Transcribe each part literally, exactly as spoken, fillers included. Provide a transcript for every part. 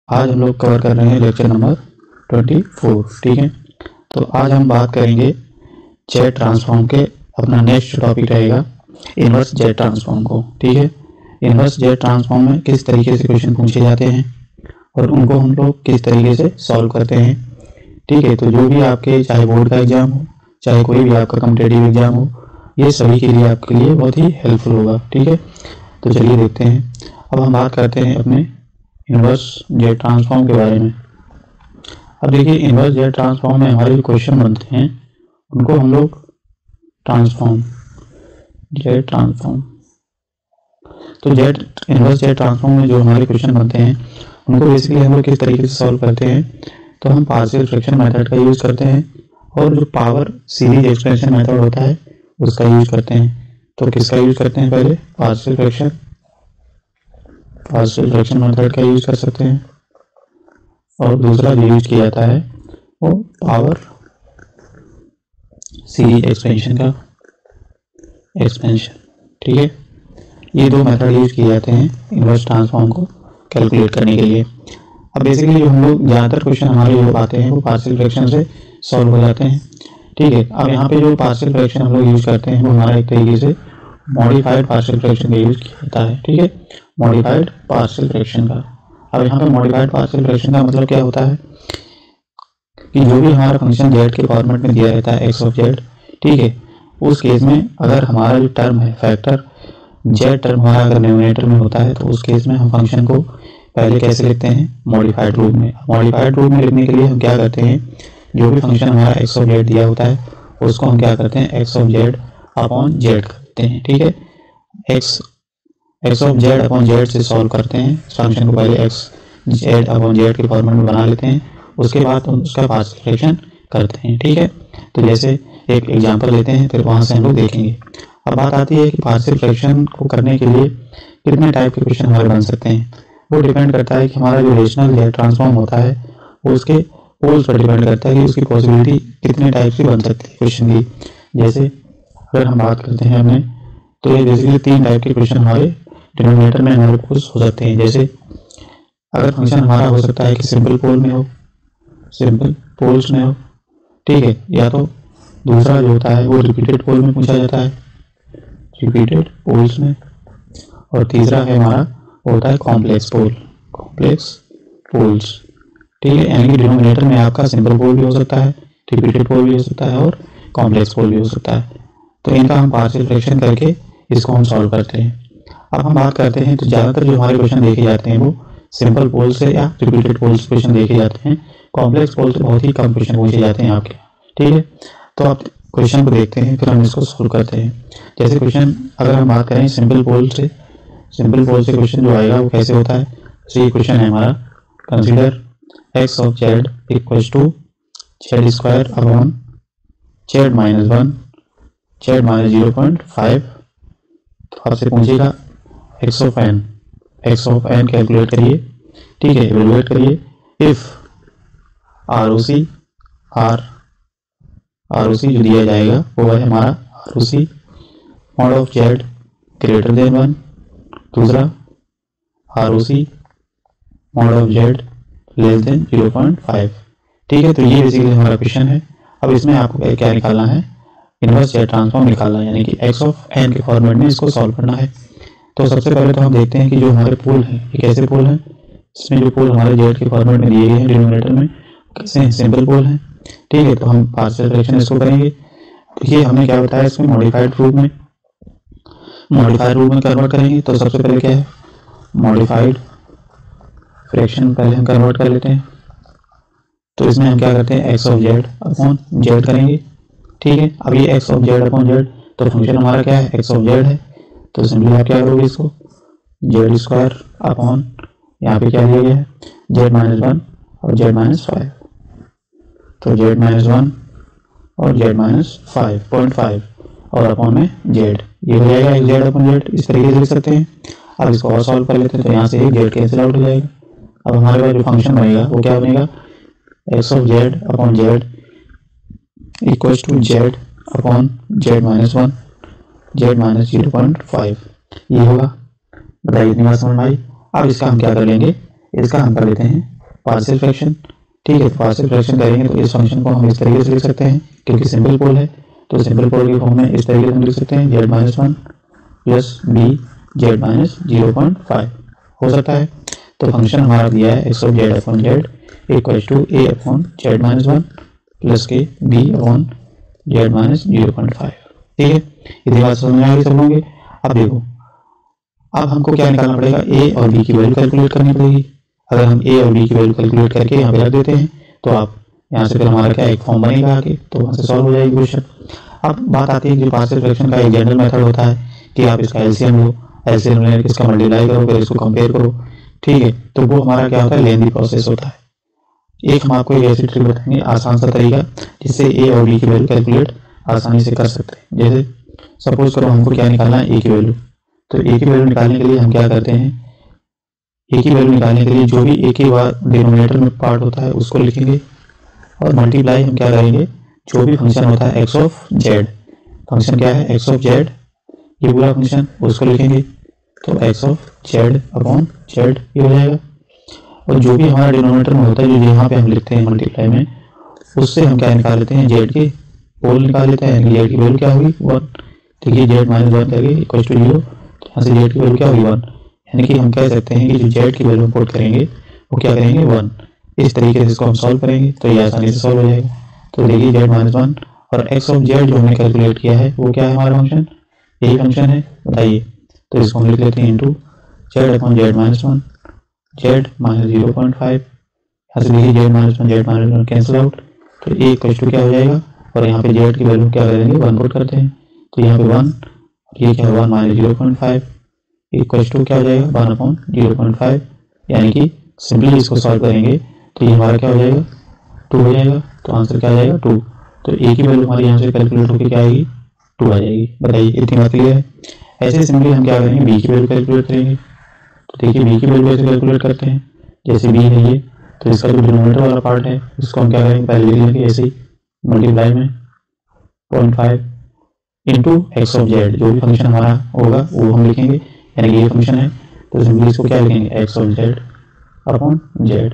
आज हम लोग कवर कर रहे हैं लेक्चर नंबर ट्वेंटी फोर। ठीक है, तो आज हम बात करेंगे जेड ट्रांसफॉर्म के। अपना नेक्स्ट टॉपिक रहेगा इनवर्स जेड ट्रांसफॉर्म को। ठीक है, इनवर्स जेड ट्रांसफॉर्म में किस तरीके से क्वेश्चन पूछे जाते हैं और उनको हम लोग किस तरीके से सॉल्व करते हैं। ठीक है, तो जो भी आपके चाहे बोर्ड का एग्जाम हो, चाहे कोई भी आपका कॉम्पिटिटिव एग्जाम हो, ये सभी के लिए आपके लिए बहुत ही हेल्पफुल होगा। ठीक है, तो चलिए देखते हैं। अब हम बात करते हैं अपने इनवर्स जेड ट्रांसफॉर्म के बारे में। अब देखिए, इनवर्स जेड ट्रांसफॉर्म में हमारे जो क्वेश्चन बनते हैं उनको हम लोग ट्रांसफॉर्म जेड ट्रांसफॉर्म तो जेड इनवर्स जेड ट्रांसफॉर्म में जो हमारे क्वेश्चन बनते हैं उनको बेसिकली हम लोग किस तरीके से सॉल्व करते हैं। तो हम पार्शियल फ्रैक्शन मेथड का यूज़ करते हैं और जो पावर सीरीज एक्सपेंशन मेथड होता है उसका यूज़ करते हैं। तो किसका यूज़ करते हैं? पहले partial fraction partial fraction method का यूज़ कर सकते हैं और दूसरा जो यूज किया जाता है वो पावर सीरीज एक्सपेंशन का एक्सपेंशन। ठीक है, ये दो मेथड यूज किए जाते हैं इनवर्स ट्रांसफॉर्म को कैलकुलेट करने के लिए। अब बेसिकली जो हम लोग ज़्यादातर क्वेश्चन हमारे जो आते हैं वो पार्शियल फ्रैक्शन से सॉल्व हो जाते हैं। ठीक है, अब यहाँ पे जो पार्शियल फ्रैक्शन हम लोग यूज करते हैं वो हमारा एक तरीके से मॉडिफाइड पार्शियल फ्रैक्शन का यूज किया जाता है। ठीक है, मॉडिफाइड पार्शियल फ्रैक्शन का। अब यहाँ पे मॉडिफाइड पार्शियल फ्रैक्शन का मतलब क्या होता है कि जो भी हमारा फंक्शन जेड के फॉर्मेट में दिया रहता है एक्स ऑफ जेड, ठीक है, उस केस में अगर हमारा जो टर्म है फैक्टर जेड टर्म हमारा अगर न्यूमरेटर में होता है तो उस केस में हम फंक्शन को पहले कैसे लिखते हैं? मॉडिफाइड रूप में। मॉडिफाइड रूप में लिखने के लिए हम क्या करते हैं, जो भी फंक्शन हमारा एक्स ऑफ जेड दिया होता है उसको हम क्या करते हैं? X of Z upon Z कर देते हैं। ठीक है, X X of Z upon Z से सॉल्व करते हैं फंक्शन को। पहले एक्स जेड अपॉन जेड के फॉर्मेट में बना लेते हैं, उसके बाद उसका पार्शियल फ्रैक्शन करते हैं। ठीक है, तो जैसे एक एग्जांपल लेते हैं फिर वहां से हम लोग देखेंगे। अब बात आती है कि पार्शियल फ्रैक्शन को करने के लिए कितने टाइप के क्वेश्चन हमारे बन सकते हैं। वो डिपेंड करता है कि हमारा जो रेशनल जेड ट्रांसफॉर्म होता है वो उसके पोल्स पर डिपेंड करता है कि उसकी पॉसिबिलिटी कितने टाइप से बन सकती है क्वेश्चन की। जैसे अगर हम बात करते हैं अपने, तो ये बेसिकली तीन टाइप के क्वेश्चन हमारे डिनोमिनेटर में हमारे पास हो सकते हैं। जैसे अगर फंक्शन हमारा हो सकता है कि सिंपल पोल में हो, सिंपल पोल्स में हो, ठीक है, या तो दूसरा जो होता है वो रिपीटेड पोल में पूछा जाता है, रिपीटेड पोल्स में, और तीसरा है हमारा होता है कॉम्प्लेक्स पोल, कॉम्प्लेक्स पोल्स। ठीक है, यानी कि डिनोमिनेटर में आपका सिंपल पोल भी हो सकता है, रिपीटेड पोल भी हो सकता है और कॉम्प्लेक्स पोल भी हो सकता है। तो इनका हम पार्शियल फ्रैक्शन करके इसको हम सॉल्व करते हैं। अब हम बात करते हैं तो ज़्यादातर जो हमारे क्वेश्चन देखे जाते हैं वो सिंपल पोल से या रिपीटेड पोल से क्वेश्चन देखे जाते हैं। कॉम्प्लेक्स पोल से बहुत ही कम क्वेश्चन पूछे जाते हैं आपके। ठीक है, तो आप क्वेश्चन को देखते हैं फिर हम इसको सॉल्व करते हैं। जैसे क्वेश्चन अगर हम बात करें सिंपल पोल से, सिंपल पोल से क्वेश्चन जो आएगा वो कैसे होता है। तो ये क्वेश्चन है हमारा, consider X of Z equals to Z square upon Z minus one Z minus zero point five. तो आपसे पूछेगा X of N, X of N calculate करिए। ठीक है, एवेलुएट करिए if R O C R R O C जो दिया जाएगा वो है हमारा R O C mod of Z greater than one, दूसरा R O C mod of Z less than zero point five. ठीक है, तो ये बेसिकली हमारा क्वेश्चन है। अब इसमें आपको क्या निकालना है? इनवर्स जेड ट्रांसफॉर्म निकालना है, यानी कि एक्स ऑफ एन के फॉर्मेट में इसको सॉल्व करना है। तो सबसे पहले तो हम देखते हैं कि जो हमारे पोल है ये कैसे पोल है। इसमें जो पोल हमारे जेड के फॉर्मेट में दिए गए हैं डिनोमिनेटर में कैसे हैं? सिंपल पोल हैं। ठीक है, तो हम पार्शियल फ्रैक्शन इसको करेंगे। तो ये हमने क्या बताया, इसमें मॉडिफाइड रूप में मॉडिफाइड रूप में कन्वर्ट करेंगे। तो सबसे पहले क्या है, मॉडिफाइड फ्रैक्शन पहले हम कन्वर्ट कर लेते हैं। तो इसमें हम क्या करते हैं, X of Z upon Z करेंगे। ठीक है, अब ये X of Z upon Z, तो फंक्शन हमारा क्या है, एक्स ऑफ जेड है। तो सिंपली आप क्या करोगे, इसको जेड स्क्वायर अपॉन यहाँ पे क्या दिया गया है, जेड माइनस वन और जेड माइनस फाइव। तो जेड माइनस वन और Z minus five point five और अपॉन में जेड, ये हो जाएगा एक जेड अपॉन जेड। इस तरीके से लिख सकते हैं। अब इसको और सॉल्व कर लेते हैं तो यहाँ से एक जेड कैंसिल आउट हो जाएगा। अब हमारे पास जो फंक्शन बनेगा वो क्या बनेगा, X of Z upon Z equals to Z upon Z minus one Z minus zero point five, ये होगा। बताइए इतनी बात समझ में आई। अब इसका हम क्या कर लेंगे, इसका हम कर लेते हैं पार्शियल फ्रैक्शन। ठीक है, पार्शियल फ्रैक्शन करेंगे तो इस फंक्शन को हम इस तरीके से लिख सकते हैं, क्योंकि सिंपल पोल है तो सिंपल पोल के फॉर्म में इस तरीके से हम लिख सकते हैं Z minus one plus B Z minus zero point five हो सकता है। तो फंक्शन हमारा दिया है X of Z upon Z equal to A upon Z minus one plus के B upon Z minus zero point five. ठीक है, इतनी बात समझ में आ गई सब लोगों के। अब देखो, अब हमको क्या निकालना पड़ेगा, ए और बी की वैल्यू कैलकुलेट करनी पड़ेगी। अगर हम ए और बी की वैल्यू कैलकुलेट करके यहाँ पे रख देते हैं तो आप यहाँ से फिर हमारा क्या एक फॉर्म बनेगा आगे, तो वहाँ से सॉल्व हो जाएगी क्वेश्चन। अब बात आती है कि पार्शियल फ्रैक्शन का एक जनरल मेथड होता है कि आप इसका एलसीएम लो, एलसीएम लेने इसका मल्टीप्लाई करो, फिर इसको कंपेयर करो। ठीक है, तो वो हमारा क्या होता है, लेंथी प्रोसेस होता है। एक हम आपको एक ऐसी ट्रिक बताएंगे, आसान सा तरीका जिससे ए और बी की वैल्यू कैलकुलेट आसानी से कर सकते हैं। जैसे सपोज करो हमको क्या निकालना है, ए की वैल्यू। तो ए की वैल्यू निकालने के लिए हम क्या करते हैं, ए की वैल्यू निकालने के लिए जो भी ए के बाद डिनोमिनेटर में पार्ट होता है उसको लिखेंगे और मल्टीप्लाई हम क्या करेंगे, जो भी फंक्शन होता है एक्स ऑफ जेड, फंक्शन क्या है एक्स ऑफ जेड, ये पूरा फंक्शन उसको लिखेंगे तो X of Z upon Z ये हो जाएगा। और जो भी हमारा डिनोमिनेटर में होता है जो यहाँ पे हम लिखते हैं मल्टीप्लाई में, उससे हम क्या निकाल लेते हैं, जेड के पोल निकाल लेते हैं। जेड की वैल्यू क्या होगी, वन। देखिए जेड माइनस वन करके इक्वल टू जीरो, तो यहाँ से जेड की वैल्यू क्या होगी, वन। यानी कि हम कह सकते हैं कि जो जेड की वैल्यू पुट करेंगे वो क्या करेंगे, वन। इस तरीके से इसको हम सॉल्व करेंगे तो ये आसानी से सॉल्व हो जाएगा। तो देखिए जेड माइनस वन और एक्स ऑफ जेड जो हमने कैलकुलेट किया है वो क्या है, हमारा फंक्शन यही फंक्शन है, बताइए। तो इसको हम लिख लेते हैं into Z upon Z minus one Z minus zero point five. यहाँ से देखिए Z minus one Z minus one cancel out, तो ए इक्वल टू क्या हो जाएगा, और यहाँ पे जेड की वैल्यू क्या करेंगे, वन पुट करते हैं। तो यहाँ पे वन, ये क्या one minus zero point five equal to क्या हो जाएगा, one upon zero point five. यानी कि सिंपली इसको सॉल्व करेंगे तो ये हमारा क्या हो जाएगा, टू हो जाएगा। तो आंसर क्या आ जाएगा, टू। तो ए की वैल्यू हमारी यहाँ से कैलकुलेट होकर क्या आएगी, टू आ जाएगी। बताइए, इतनी बात क्लियर है। ऐसे सिंपली हम क्या करेंगे, बी की वैल्यू कैलकुलेट करेंगे। तो देखिए बी की वैल्यू कैसे कैलकुलेट करते हैं, जैसे बी है ये, तो इसका जो डिनोमिनेटर वाला पार्ट है इसको हम क्या करेंगे, पहले लिख लेंगे ऐसे ही मल्टीप्लाई में point five into X of Z, जो भी फंक्शन हमारा होगा वो हम लिखेंगे। यानी कि ये फंक्शन है तो सिंपली इसको क्या लिखेंगे, X of Z upon Z.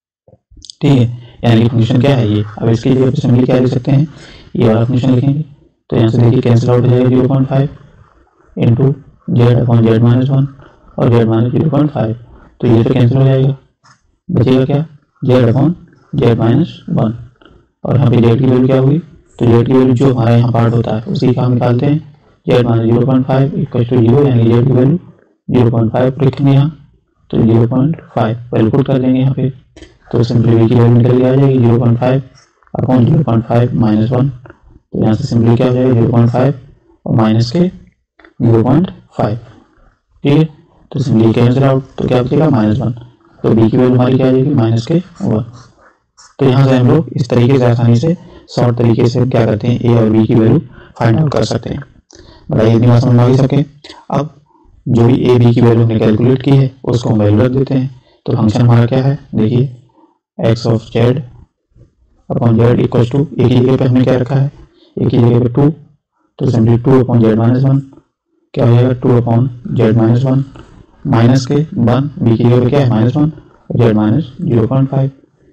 ठीक है, यानी कि फंक्शन क्या है ये। अब इसकी जगह पे सिंपली क्या लिख सकते हैं, ये वाला फंक्शन लिखेंगे। तो यहाँ से देखिए कैंसिल आउट हो जाएगा zero point five into Z upon Z minus one और Z minus zero point five. तो ये तो कैंसिल हो जाएगा, बचेगा क्या, Z upon Z minus one. और यहाँ पे जेड की वैल्यू क्या होगी, तो जेड की वैल्यू जो हमारा यहाँ पार्ट होता है उसी का हम निकालते हैं, Z minus zero point five equal to zero, यानी जेड की वैल्यू जीरो पॉइंट फाइव लिखेंगे यहाँ। तो zero point five value put कर देंगे यहाँ पे, तो सिंपली वी की वैल्यू निकल के आ जाएगी zero point five upon zero point five minus one. तो यहाँ से सिंपली क्या हो जाएगा, जीरो पॉइंट फाइव और माइनस के जीरो पॉइंट फाइव। ठीक है, तो सिंपली कैंसिल आउट, तो क्या बचेगा, माइनस वन। तो बी की वैल्यू हमारी क्या आ जाएगी, माइनस के वन। तो यहाँ से हम लोग इस तरीके से आसानी से शॉर्ट तरीके से क्या करते हैं, ए और बी की वैल्यू फाइंड आउट कर सकते हैं। बताइए, इतनी बात समझ में आ सके। अब जो भी ए बी की वैल्यू हमने कैलकुलेट की है उसको हम वैल्यू रख देते हैं। तो फंक्शन हमारा क्या है, देखिए X of Z upon Z equal to, A की जगह पे हमने क्या रखा है, ए की जगह पे टू, तो simply two upon Z minus one क्या हो जाएगा, two upon Z minus one minus के वन, बी की जगह पे क्या है minus one, Z minus zero point five.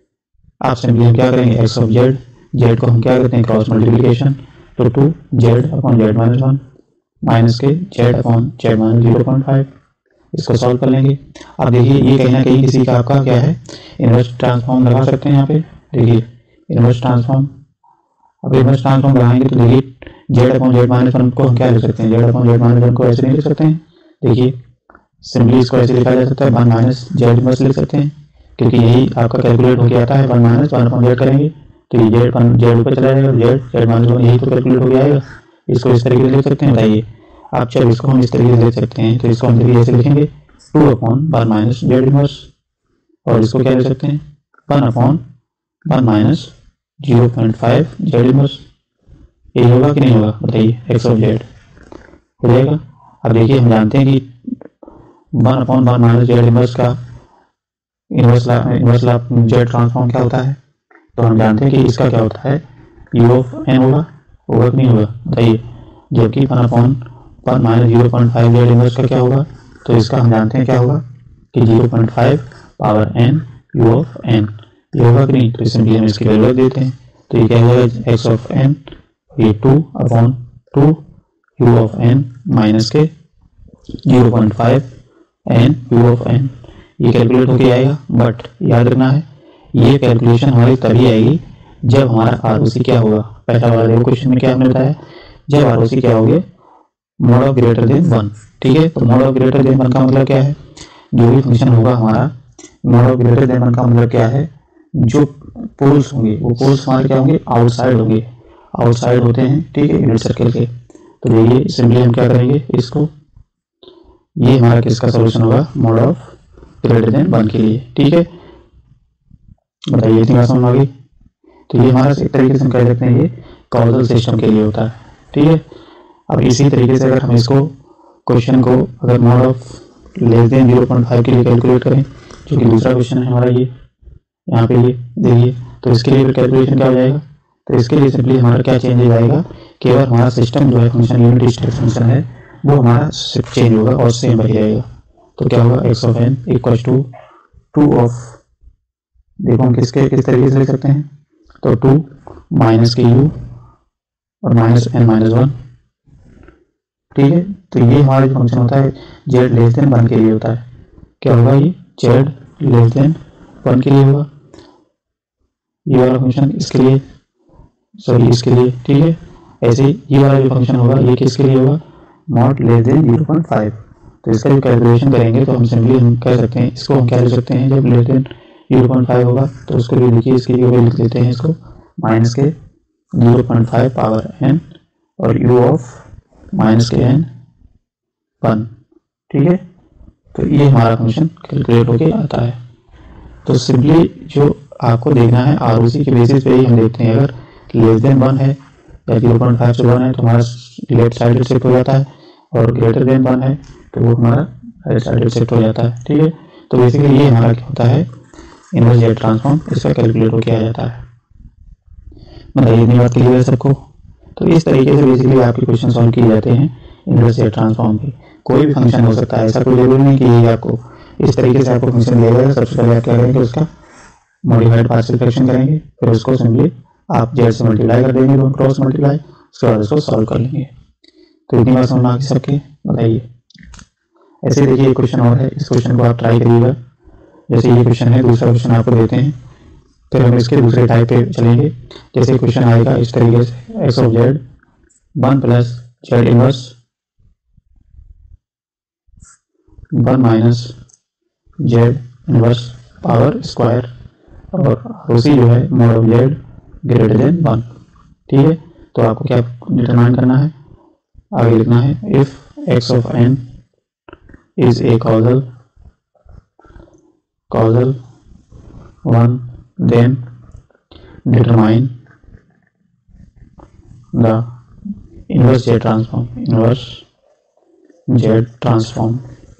आप सिंपली हम क्या करेंगे, एक्स ऑफ जेड, जेड को हम क्या करते हैं क्रॉस मल्टीप्लिकेशन, तो two Z upon Z minus one minus के Z upon Z minus zero point five. इसको सॉल्व कर लेंगे। अब देखिए ये कहीं ना कहीं किसी का आपका क्या है, इनवर्स ट्रांसफॉर्म लगा सकते हैं यहाँ पे। देखिए इनवर्स ट्रांसफॉर्म, अब इनवर्स ट्रांसफॉर्म लगाएंगे तो देखिए Z upon Z minus one को हम क्या लिख सकते हैं, Z upon Z minus one को ऐसे नहीं लिख सकते हैं। देखिए सिंपली इसको ऐसे लिखा जा सकता है, वन माइनस जेड इनवर्स लिख सकते हैं, क्योंकि यही आपका कैलकुलेट होकर आता है, one minus one upon Z करेंगे तो ये जेड वन जेड ऊपर चला जाएगा, जेड जेड माइनस वन यही तो कैलकुलेट हो जाएगा। इसको इस तरीके से लिख सकते हैं। बताइए आप, चलो इसको हम इस तरीके से लिख सकते हैं, तो इसको हम देखिए ऐसे लिखेंगे, two upon one minus Z inverse, और इसको क्या लिख सकते हैं, one upon one minus zero point five Z inverse. ये होगा कि नहीं होगा, बताइए, एक्स ऑफ जेड हो जाएगा। अब देखिए हम जानते हैं कि one upon one minus Z inverse का इनवर्स इनवर्स जेड ट्रांसफॉर्म क्या होता है, तो हम जानते हैं कि इसका क्या होता है, यू ऑफ एन होगा, होगा कि नहीं होगा, बताइए। जबकि one upon one minus zero point five Z inverse का क्या होगा, तो इसका हम जानते हैं क्या होगा कि zero point five power N U of N, ये होगा कि नहीं, तो सिंपली हम इसकी वैल्यू रख देते हैं। तो ये क्या हो जाएगा, एक्स ऑफ एन, ये two upon two U of N minus के zero point five N U of N, ये कैलकुलेट होके आएगा। बट याद रखना है ये कैलकुलेशन हमारी तभी आएगी जब हमारा आर ओ सी क्या होगा, पहला वाला देखो क्वेश्चन में क्या हमने बताया, जब आर ओ सी क्या होगे, mod of greater than one. ठीक है, तो mod of greater than one का मतलब क्या है, जो भी फंक्शन होगा हमारा, mod of greater than one का मतलब क्या है, जो पोल्स होंगे वो पोल्स हमारे क्या होंगे, आउटसाइड होंगे, आउटसाइड होते हैं। ठीक है, यूनिट सर्कल के। तो देखिए सिंपली हम क्या करेंगे इसको, ये हमारा किसका सॉल्यूशन होगा, mod of greater than one के लिए। ठीक है, बताइए इतनी बात समझ आ गई। तो ये हमारा एक तरीके से हम कह सकते हैं ये कॉजल सिस्टम के लिए होता है। ठीक है, अब इसी तरीके से अगर हम इसको क्वेश्चन को अगर mod of less than zero point five के लिए कैलकुलेट करें, जो कि दूसरा क्वेश्चन है हमारा, ये यहाँ पे ये देखिए, तो इसके लिए कैलकुलेशन क्या हो जाएगा, तो इसके लिए सिंपली हमारा क्या चेंज आएगा, केवल हमारा सिस्टम जो है फंक्शन यूनिट स्टेप फंक्शन है वो हमारा चेंज होगा और सेम रह जाएगा। तो क्या होगा, X of N equal to two of, देखो हम किसके किस तरीके से लिख सकते हैं, तो टू माइनस के यू और माइनस एन माइनस वन। ठीक है, तो ये हमारा जो फंक्शन होता है जेड लेस देन वन के लिए होता है। क्या होगा, ये जेड लेस देन वन के लिए होगा ये वाला फंक्शन, इसके लिए सॉरी इसके लिए। ठीक है, ऐसे ये वाला जो फंक्शन होगा ये किसके लिए होगा, mod less than zero point five. तो इसका जो कैलकुलेशन करेंगे तो हम सिंपली हम कह सकते हैं इसको, हम क्या लिख सकते हैं, जब less than zero point five होगा तो उसको भी देखिए इसके लिए लिख देते हैं इसको माइनस के zero point five power N और यू ऑफ माइनस के एन वन। ठीक है, तो ये हमारा फंक्शन कैलकुलेट होके आता है। तो सिंपली जो आपको देखना है आर ओ सी के बेसिस पे ही हम देखते हैं, अगर लेस देन वन है या जीरो पॉइंट फाइव से वन है तो हमारा लेफ्ट साइड शिफ्ट हो जाता है, और ग्रेटर देन वन है तो वो हमारा राइट साइड शिफ्ट हो जाता है। ठीक है, तो बेसिकली ये हमारा क्या होता है, इनवर्स जेड ट्रांसफॉर्म, इसका कैलकुलेट हो किया जाता है। बताइए इतनी बात क्लियर है सबको। तो इस तरीके से बेसिकली आपके क्वेश्चन सॉल्व किए जाते हैं इनवर्स जेड ट्रांसफॉर्म के। कोई भी फंक्शन हो सकता है, ऐसा कोई जरूरी नहीं कि ये आपको इस तरीके से आपको फंक्शन दिया जाएगा। सबसे पहले आप क्या करेंगे, उसका मॉडिफाइड पार्शियल फ्रैक्शन करेंगे, फिर उसको सिंपली आप जेड से मल्टीप्लाई कर देंगे, दोनों क्रॉस मल्टीप्लाई, उसके बाद उसको सॉल्व कर लेंगे। तो इतनी बात समझ आ गई सबके। बताइए ऐसे देखिए एक क्वेश्चन और है, इस क्वेश्चन को आप ट्राई करिएगा। जैसे ये क्वेश्चन है, दूसरा क्वेश्चन आपको देते हैं, फिर हम इसके दूसरे टाइप पे चलेंगे। जैसे क्वेश्चन आएगा इस तरीके से, X of Z one plus Z inverse one minus Z inverse power square, और उसी जो है mod of Z greater than one. ठीक है, तो आपको क्या डिटरमाइन करना है, आगे लिखना है, if X of N is A causal causal one then determine the inverse Z transform inverse Z transform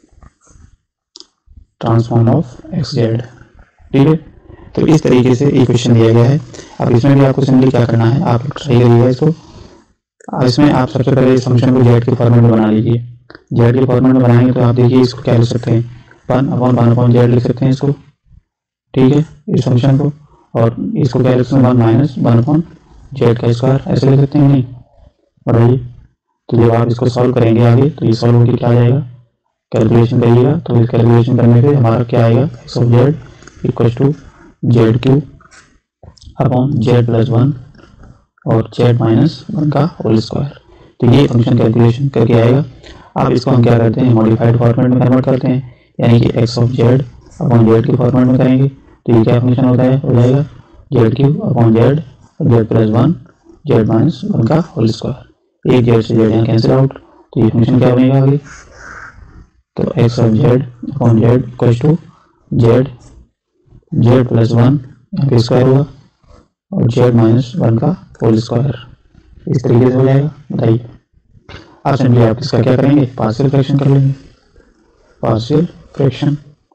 transform of xz। ठीक है, तो इस तरीके से एक क्वेश्चन दिया गया है। अब इसमें भी आपको सिंपली क्या करना है, आप ट्राई करिएगा इसको। इसमें आप सबसे पहले इस फंक्शन को जेड के फॉर्मेट में बना लीजिए। जेड के फॉर्मेट में बनाएंगे तो आप देखिए इसको क्या लिख सकते हैं, one upon one upon Z लिख सकते हैं इसको। ठीक है, इस फंक्शन को, और इसको क्या लिख सकते हैं, one minus one upon Z का स्क्वायर, ऐसे लिख सकते हैं नहीं। बढ़ाइए, तो जब आप इसको सॉल्व करेंगे आगे तो ये सॉल्व होकर क्या आ जाएगा, कैलकुलेशन करिएगा तो इस कैलकुलेशन करने पे हमारा क्या आएगा, X of Z equal to Z Q upon Z plus one और जेड माइनस वन का होल स्क्वायर। तो ये फंक्शन कैलकुलेशन करके आएगा। अब इसको हम क्या करते हैं, मॉडिफाइड फॉर्मेट में कन्वर्ट करते हैं, यानी कि X of Z upon Z के फॉर्मेट में करेंगे तो ये क्या फंक्शन होता है, हो जाएगा Z cube upon Z Z plus one Z minus one का होल स्क्वायर। एक जेड से जेड यहाँ कैंसिल आउट, तो ये फंक्शन क्या बनेगा आगे, तो X of Z upon Z equal to Z Z plus one यहाँ पे स्क्वायर होगा और जेड माइनस वन का होल स्क्वायर, इस तरीके से हो जाएगा। बताइए आप सिंपली आप इसका क्या करेंगे, पार्शियल फ्रैक्शन कर लेंगे, पार्शियल फ्रैक्शन।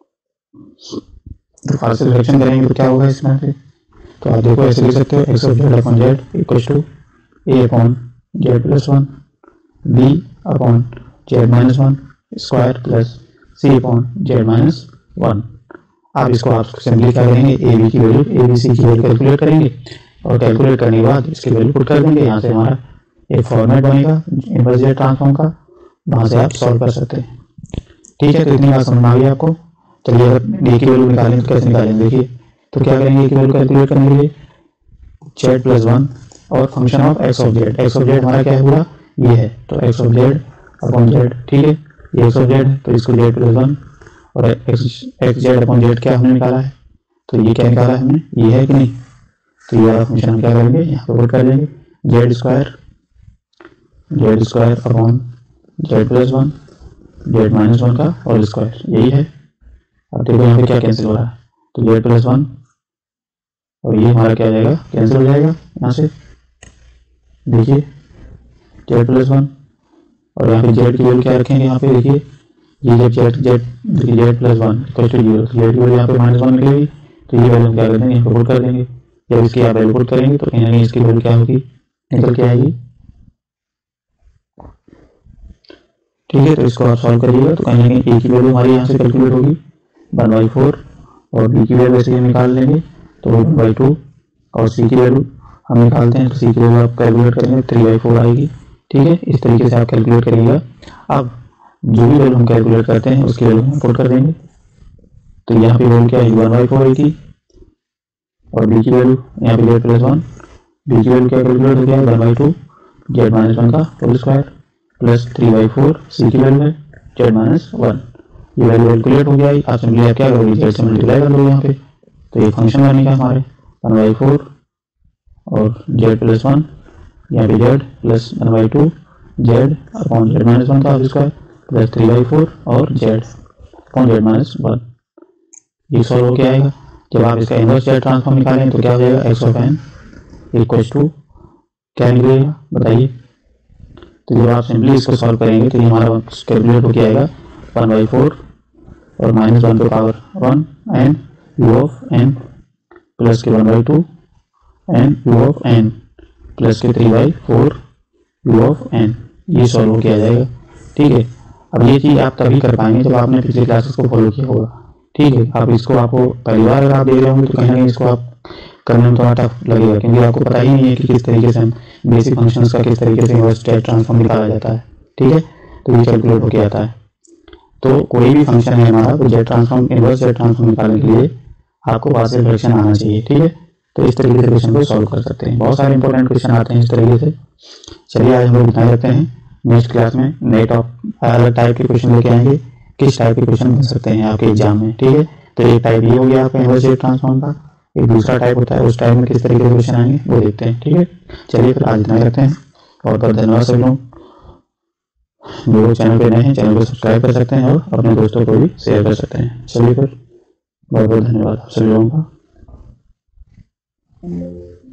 तो पार्शियल फ्रैक्शन करेंगे तो क्या होगा इसमें पे, तो आप देखो ऐसे लिख सकते हो, X of Z upon Z equal to A upon Z plus one B upon Z minus one square plus C upon Z minus one. आप इसको आप सिंपली क्या करेंगे, ए बी की वैल्यू ए बी सी की value calculate करेंगे और calculate करने के बाद इसकी वैल्यू पुट कर देंगे। यहाँ से हमारा एक फॉर्मेट बनेगा इनवर्स जेड ट्रांसफॉर्म का, वहाँ से आप सॉल्व कर सकते हैं। ठीक है, तो इतनी बात समझ में आ गई आपको। चलिए अगर डी की वैल्यू निकालें तो कैसे निकालेंगे, देखिए तो क्या करेंगे, की वैल्यू कैलकुलेट करने के लिए जेड प्लस वन और function of X of Z, X of Z हमारा क्या है पूरा ये है, तो X of Z upon Z, ठीक है ये एक्स ऑफ जेड, तो इसको जेड प्लस वन और X X Z upon Z क्या हमने निकाला है, तो ये क्या निकाला है हमने, ये है कि नहीं, तो ये वाला फंक्शन हम क्या करेंगे यहाँ पे पुट कर देंगे, Z square Z square upon Z plus one Z minus one का होल स्क्वायर, यही है। अब देखो यहाँ पे क्या कैंसिल हो रहा है, तो जेड प्लस वन और ये हमारा क्या हो जाएगा, कैंसिल हो जाएगा यहाँ से, देखिए जेड प्लस वन और यहाँ पे जेड की वैल्यू क्या रखेंगे, यहाँ पे देखिए ये जब जेड जेड देखिए Z plus one equal to zero, Z की वैल्यू यहाँ पे माइनस वन निकलेगी, तो ये वैल्यू हम क्या कर देंगे यहाँ पे पुट कर देंगे। जब इसकी आप वैल्यू पुट करेंगे तो कहीं ना कहीं इसकी वैल्यू क्या होगी, निकल के आएगी। ठीक है, तो इसको आप सॉल्व करिएगा तो कहीं ना कहीं ए की वैल्यू हमारी यहाँ से कैलकुलेट होगी वन बाई फोर और बी की वैल्यू ऐसे निकाल लेंगे तो वन बाई टू और सी की वैल्यू हम निकालते हैं तो सी की वैल्यू आप कैलकुलेट करेंगे थ्री बाई फोर आएगी। ठीक है, इस तरीके से आप कैलकुलेट करिएगा। अब जो भी वैल्यू हम कैलकुलेट करते हैं उसकी वैल्यू हम पुट कर देंगे, तो यहाँ पे वैल्यू क्या है वन बाई फोर की और बी की वैल्यू यहाँ पे जेड प्लस वन, बी की वैल्यू क्या कैलकुलेट हो गया है one by two Z minus one का whole square plus three by four C की वैल्यू है जेड माइनस वन, ये वैल्यू कैलकुलेट हो गया। आप सिंपली आप क्या करोगे, जेड से मल्टीप्लाई कर दो यहाँ पे, तो ये फंक्शन बनेगा हमारे वन बाई फोर और जेड प्लस वन, यहाँ पे Z plus one by two Z upon Z minus one का whole square plus three by four और Z upon Z minus one, ये सॉल्व होके आएगा। जब आप इसका इनवर्स जेड ट्रांसफॉर्म निकालें तो क्या हो जाएगा, X of N equal to क्या निकलेगा बताइए। तो जब आप सिंपली इसको सॉल्व करेंगे तो ये हमारा कैलकुलेट होके आएगा वन बाई फोर और माइनस वन के power one N U of N plus के one by two N U of N plus के three by four U of N, ये सॉल्व होके आ जाएगा। ठीक है, अब ये चीज़ आप तभी कर पाएंगे जब आपने पिछले क्लासेस को फॉलो किया होगा। ठीक है, आप इसको आपको पहली बार अगर आप दे रहे होंगे तो कहीं ना कहीं इसको आप करने में थोड़ा टफ लगेगा क्योंकि आपको पता ही नहीं है कि किस तरीके से हम बेसिक फंक्शंस का किस तरीके से इनवर्स जेड ट्रांसफॉर्म निकाला जाता है। ठीक है, तो ये कैलकुलेट होके आता है। तो कोई भी फंक्शन है हमारा तो Z transform inverse Z transform निकालने के लिए आपको पार्शियल फ्रैक्शन आना चाहिए। ठीक है, तो इस तरीके से क्वेश्चन को सॉल्व कर सकते हैं। बहुत सारे इंपॉर्टेंट क्वेश्चन आते हैं इस तरीके से। चलिए आज हम लोग इतना रखते हैं, नेक्स्ट क्लास में नए टॉप अलग टाइप के क्वेश्चन लेके आएंगे, किस टाइप के क्वेश्चन बन सकते हैं आपके एग्जाम में। ठीक है, तो एक टाइप ये हो गया आपका इनवर्स जेड ट्रांसफॉर्म का, एक दूसरा टाइप होता है उस टाइप में किस तरीके से क्वेश्चन आएंगे वो देखते हैं। ठीक है, चलिए फिर आज इतना करते हैं और बहुत धन्यवाद सभी लोग जो चैनल पे नए हैं, चैनल को सब्सक्राइब कर सकते हैं और अपने दोस्तों को भी शेयर कर सकते हैं। चलिए फिर बहुत बहुत धन्यवाद सभी लोगों का।